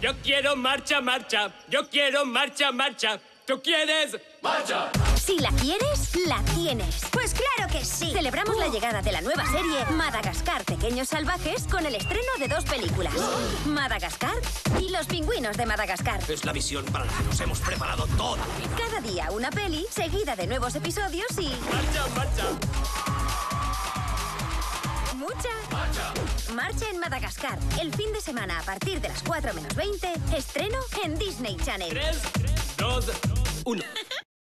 Yo quiero marcha, marcha. Yo quiero marcha, marcha. ¿Tú quieres? ¡Marcha! Si la quieres, la tienes. Pues claro que sí. Celebramos la llegada de la nueva serie Madagascar, Pequeños Salvajes con el estreno de 2 películas. Madagascar y Los Pingüinos de Madagascar. Es la misión para la que nos hemos preparado toda la vida. Cada día una peli, seguida de nuevos episodios y... ¡Marcha, marcha! ¡mucha! Marcha en Madagascar. El fin de semana a partir de las 4 menos 20. Estreno en Disney Channel. 3, 2, 1.